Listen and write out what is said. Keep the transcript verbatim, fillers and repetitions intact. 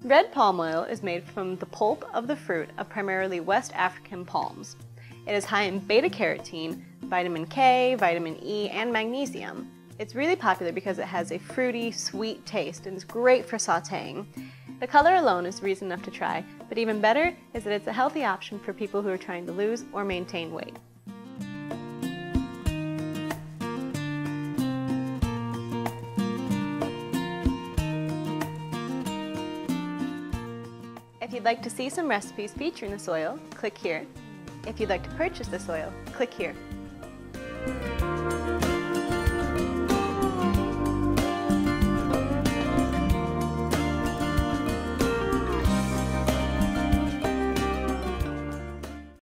Red palm oil is made from the pulp of the fruit of primarily West African palms. It is high in beta-carotene, vitamin K, vitamin E, and magnesium. It's really popular because it has a fruity, sweet taste and is great for sautéing. The color alone is reason enough to try, but even better is that it's a healthy option for people who are trying to lose or maintain weight. If you'd like to see some recipes featuring this oil, click here. If you'd like to purchase this oil, click here.